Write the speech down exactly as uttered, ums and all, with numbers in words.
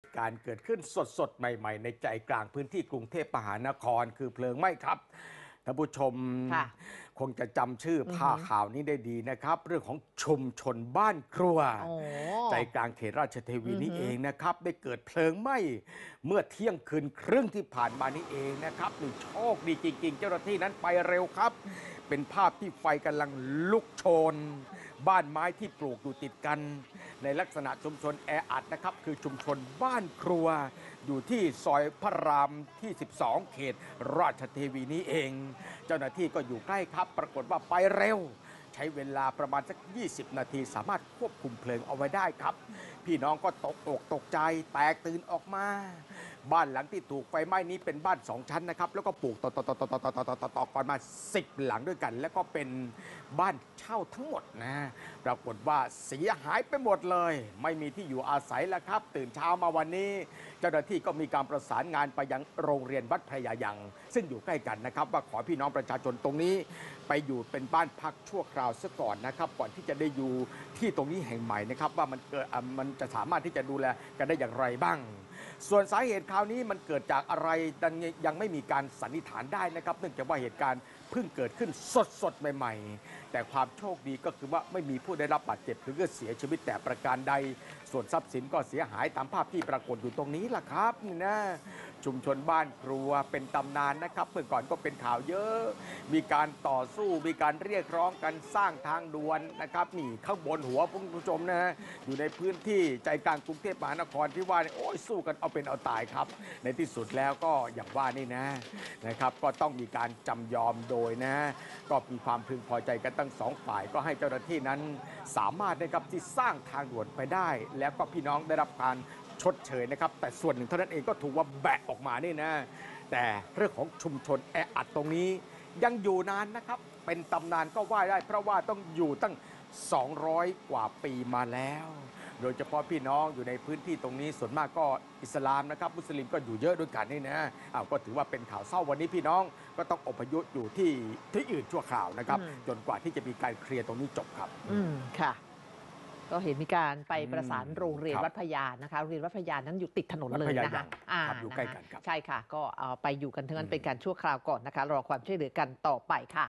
การเกิดขึ้นสดๆใหม่ๆในใจกลางพื้นที่กรุงเทพมหานครคือเพลิงไหม้ครับท่านผู้ชมคงจะจำชื่อผ้าข่าวนี้ได้ดีนะครับเรื่องของชุมชนบ้านครัวใจกลางเขตราชเทวีนี้เองนะครับได้เกิดเพลิงไหม้เมื่อเที่ยงคืนครึ่งที่ผ่านมานี้เองนะครับนี่โชคดีจริงๆเจ้าหน้าที่นั้นไปเร็วครับเป็นภาพที่ไฟกำลังลุกโชนบ้านไม้ที่ปลูกอยู่ติดกันในลักษณะชุมชนแออัดนะครับคือชุมชนบ้านครัวอยู่ที่ซอยพระรามที่สิบสองเขตราชเทวีนี้เองเจ้าหน้าที่ก็อยู่ใกล้ครับปรากฏว่าไปเร็วใช้เวลาประมาณสักยี่สิบนาทีสามารถควบคุมเพลิงเอาไว้ได้ครับพี่น้องก็ตกอกตกใจแตกตื่นออกมาบ้านหลังที่ถูกไฟไหม้นี้เป็นบ้านสองชั้นนะครับแล้วก็ปลูกต่อต่อต่อต่อต่อต่อต่อต่อต่อกันมาสิบหลังด้วยกันแล้วก็เป็นบ้านเช่าทั้งหมดนะปรากฏว่าเสียหายไปหมดเลยไม่มีที่อยู่อาศัยแล้วครับตื่นเช้ามาวันนี้เจ้าหน้าที่ก็มีการประสานงานไปยังโรงเรียนวัดพระยายังซึ่งอยู่ใกล้กันนะครับว่าขอพี่น้องประชาชนตรงนี้ไปอยู่เป็นบ้านพักชั่วคราวซะก่อนนะครับก่อนที่จะได้อยู่ที่ตรงนี้แห่งใหม่นะครับว่ามันเกิดมันจะสามารถที่จะดูแลกันได้อย่างไรบ้างส่วนสาเหตุคราวนี้มันเกิดจากอะไรยังไม่มีการสันนิษฐานได้นะครับเนื่องจากว่าเหตุการณ์เพิ่งเกิดขึ้นสดๆใหม่ๆแต่ความโชคดีก็คือว่าไม่มีผู้ได้รับบาดเจ็บหรือเสียชีวิตแต่ประการใดส่วนทรัพย์สินก็เสียหายตามภาพที่ปรากฏอยู่ตรงนี้ล่ะครับนี่นะชุมชนบ้านครัวเป็นตำนานนะครับเมื่อก่อนก็เป็นข่าวเยอะมีการต่อสู้มีการเรียกร้องกันสร้างทางด่วนนะครับนี่ข้างบนหัวคุณผู้ชมนะอยู่ในพื้นที่ใจกลางกรุงเทพมหานครที่ว่าโอ้ยสู้กันเอาเป็นเอาตายครับในที่สุดแล้วก็อย่างว่านี่นะนะครับก็ต้องมีการจำยอมโดยนะก็มีความพึงพอใจกันตั้งสองฝ่ายก็ให้เจ้าหน้าที่นั้นสามารถนะครับที่สร้างทางด่วนไปได้แล้วก็พี่น้องได้รับการชดเชยนะครับแต่ส่วนหนึ่งเท่านั้นเองก็ถูกว่าแบะออกมานี่นะแต่เรื่องของชุมชนแออัดตรงนี้ยังอยู่นานนะครับเป็นตำนานก็ว่าได้เพราะว่าต้องอยู่ตั้งสองร้อยกว่าปีมาแล้วโดยเฉพาะพี่น้องอยู่ในพื้นที่ตรงนี้ส่วนมากก็อิสลามนะครับมุสลิมก็อยู่เยอะด้วยกันนี่นะอ้าวก็ถือว่าเป็นข่าวเศร้าวันนี้พี่น้องก็ต้องอพยพอยู่ที่ที่อื่นชั่วคราวนะครับจนกว่าที่จะมีการเคลียร์ตรงนี้จบครับอืมค่ะก็เห็นมีการไปประสานโรงเรียนวัดพญานะคะโรงเรียนวัดพญานั้นอยู่ติดถนนเลยนะคะอ่าอยู่ใกล้กันครับใช่ค่ะก็เอาไปอยู่กันทั้งนั้นเป็นการชั่วคราวก่อนนะคะรอความช่วยเหลือกันต่อไปค่ะ